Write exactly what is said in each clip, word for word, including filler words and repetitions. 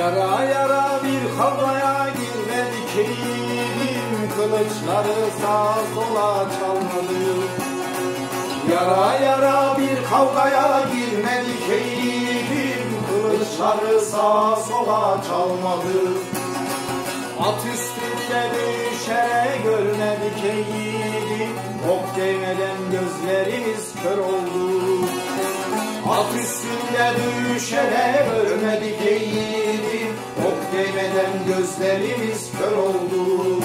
Yara yara bir kavgaya girmedik yiğidim, kılıçları sağa sola çalmadı. Yara yara bir kavgaya girmedik yiğidim, kılıçları sağa sola çalmadı. At üstünde düşerek görmedik yiğidim, ok değmeden gözlerimiz kör oldu. At üstünde düşerek görmedik yiğidim, ok değmeden gözlerimiz kör oldu.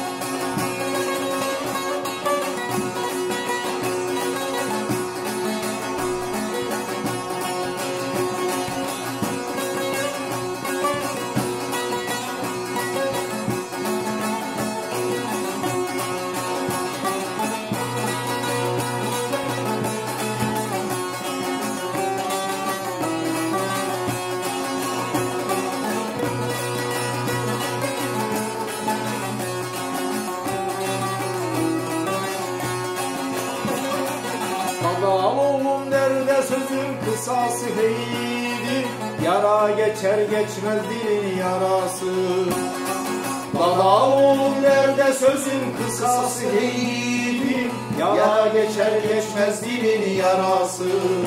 Dağ oğlum nerede sözün kısası heydi, yara geçer geçmez dilin yarası. Dağ oğlum nerede sözün kısası heydi, yara geçer geçmez dilin yarası.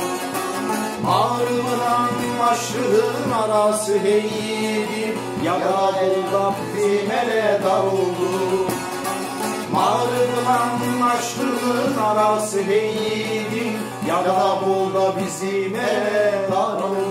Ağrımdan maşrığın arası heydi, yara bulda bizim ele dar oldu. Mağrıdan maşrığın arası heydim, ya da bulda bizim ele dar oldu.